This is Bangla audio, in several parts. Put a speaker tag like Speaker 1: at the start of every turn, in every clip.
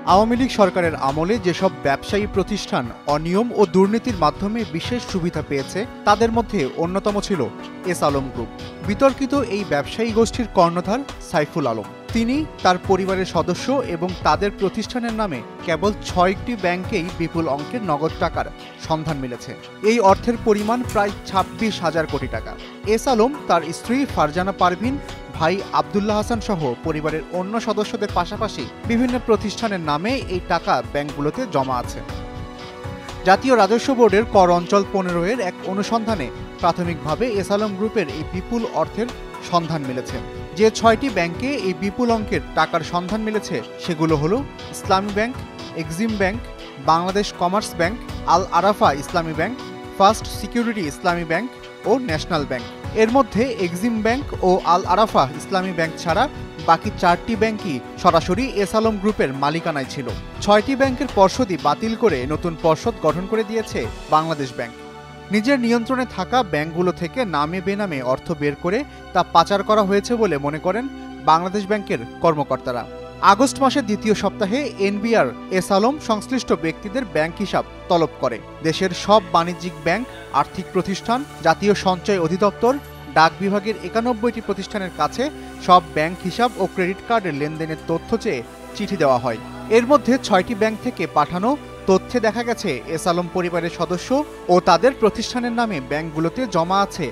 Speaker 1: আওয়ামী লীগ সরকারের আমলে যেসব ব্যবসায়ী প্রতিষ্ঠান অনিয়ম ও দুর্নীতির মাধ্যমে বিশেষ সুবিধা পেয়েছে তাদের মধ্যে অন্যতম ছিল এস আলম গ্রুপ। বিতর্কিত এই ব্যবসায়ী গোষ্ঠীর কর্ণধার সাইফুল আলম। তিনি, তার পরিবারের সদস্য এবং তাদের প্রতিষ্ঠানের নামে কেবল ৬টি ব্যাংকেই বিপুল অঙ্কের নগদ টাকার সন্ধান মিলেছে। এই অর্থের পরিমাণ প্রায় ২৬,০০০ কোটি টাকা। এস আলম, তার স্ত্রী ফারজানা পারভিন, ভাই আব্দুল্লাহ হাসান সহ পরিবারের অন্য সদস্যদের পাশাপাশি বিভিন্ন প্রতিষ্ঠানের নামে এই টাকা ব্যাংকগুলোতে জমা আছে। জাতীয় রাজস্ব বোর্ডের কর অঞ্চল ১৫-এর এক অনুসন্ধানে প্রাথমিকভাবে এস আলম গ্রুপের এই বিপুল অর্থের সন্ধান মিলেছে। যে ৬টি ব্যাংকে এই বিপুল অঙ্কের টাকার সন্ধান মিলেছে সেগুলো হলো Islami Bank, Exim Bank, Bangladesh Commerce Bank, Al Arafah Islami Bank, First Security Islami Bank ও ন্যাশনাল ব্যাংক। এর মধ্যে এক্সিম ব্যাংক ও আল আরাফা ইসলামী ব্যাংক ছাড়া বাকি ৪টি ব্যাংকই সরাসরি এস আলম গ্রুপের মালিকানায় ছিল। ৬টি ব্যাংকের পর্ষদই বাতিল করে নতুন পর্ষদ গঠন করে দিয়েছে বাংলাদেশ ব্যাংক। নিজের নিয়ন্ত্রণে থাকা ব্যাংকগুলো থেকে নামে বেনামে অর্থ বের করে তা পাচার করা হয়েছে বলে মনে করেন বাংলাদেশ ব্যাংকের কর্মকর্তারা। আগস্ট মাসের দ্বিতীয় সপ্তাহে এনবিআর এস আলম সংশ্লিষ্ট ব্যক্তিদের ব্যাংক হিসাব তলব করে। দেশের সব বাণিজ্যিক ব্যাংক, আর্থিক প্রতিষ্ঠান, জাতীয় সঞ্চয় অধিদপ্তর, ডাক বিভাগের ৯১টি প্রতিষ্ঠানের কাছে সব ব্যাংক হিসাব ও ক্রেডিট কার্ডের লেনদেনের তথ্য চেয়ে চিঠি দেওয়া হয়। এর মধ্যে ৬টি ব্যাংক থেকে পাঠানো তথ্যে দেখা গেছে এস আলম পরিবারের সদস্য ও তাদের প্রতিষ্ঠানের নামে ব্যাংকগুলোতে জমা আছে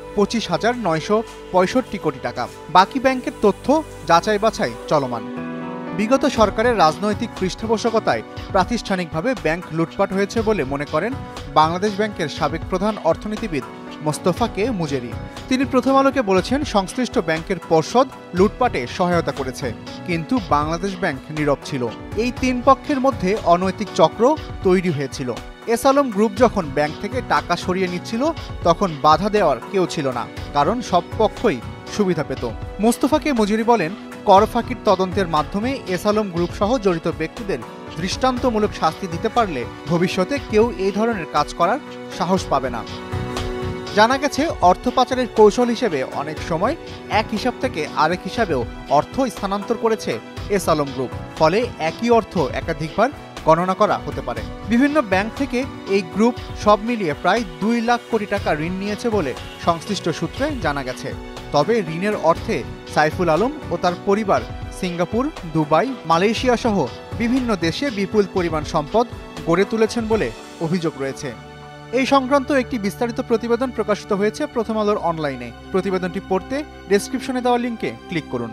Speaker 1: ২৫,৯৬৫ কোটি টাকা। বাকি ব্যাংকের তথ্য যাচাই বাছাই চলমান। বিগত সরকারের রাজনৈতিক পৃষ্ঠপোষকতায় প্রাতিষ্ঠানিকভাবে ব্যাংক লুটপাট হয়েছে বলে মনে করেন বাংলাদেশ ব্যাংকের সাবেক প্রধান অর্থনীতিবিদ মোস্তফা কে মুজেরি। তিনি প্রথম আলোকে বলেছেন, সংশ্লিষ্ট ব্যাংকের পর্ষদ লুটপাটে সহায়তা করেছে, কিন্তু বাংলাদেশ ব্যাংক নীরব ছিল। এই তিন পক্ষের মধ্যে অনৈতিক চক্র তৈরি হয়েছিল। এস আলম গ্রুপ যখন ব্যাংক থেকে টাকা সরিয়ে নিচ্ছিল তখন বাধা দেওয়ার কেউ ছিল না, কারণ সব পক্ষই সুবিধা পেত। মোস্তফা কে মুজেরি বলেন, কর ফাঁকির তদন্তের মাধ্যমে এস আলম গ্রুপ সহ জড়িত ব্যক্তিদের দৃষ্টান্তমূলক শাস্তি দিতে পারলে ভবিষ্যতে কেউ এই ধরনের কাজ করার সাহস পাবে না। জানা গেছে, অর্থ পাচারের কৌশল হিসেবে অনেক সময় এক হিসাব থেকে আরেক হিসাবেও অর্থ স্থানান্তর করেছে এস আলম গ্রুপ। ফলে একই অর্থ একাধিকবার গণনা করা হতে পারে। বিভিন্ন ব্যাংক থেকে এই গ্রুপ সব মিলিয়ে প্রায় ২ লাখ কোটি টাকা ঋণ নিয়েছে বলে সংশ্লিষ্ট সূত্রে জানা গেছে। তবে ঋণের অর্থে সাইফুল আলম ও তার পরিবার সিঙ্গাপুর, দুবাই, মালয়েশিয়া সহ বিভিন্ন দেশে বিপুল পরিমাণ সম্পদ গড়ে তুলেছেন বলে অভিযোগ রয়েছে। এই সংক্রান্ত একটি বিস্তারিত প্রতিবেদন প্রকাশিত হয়েছে প্রথম আলোর অনলাইনে। প্রতিবেদনটি পড়তে ডেসক্রিপশনে দেওয়া লিঙ্কে ক্লিক করুন।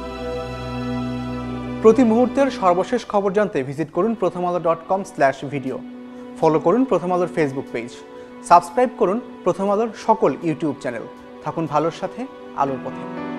Speaker 1: প্রতি মুহূর্তের সর্বশেষ খবর জানতে ভিজিট করুন prothomalo.com/video। ফলো করুন প্রথম আলোর ফেসবুক পেজ। সাবস্ক্রাইব করুন প্রথম আলোর সকল ইউটিউব চ্যানেল। থাকুন ভালোর সাথে, আলোর পথে।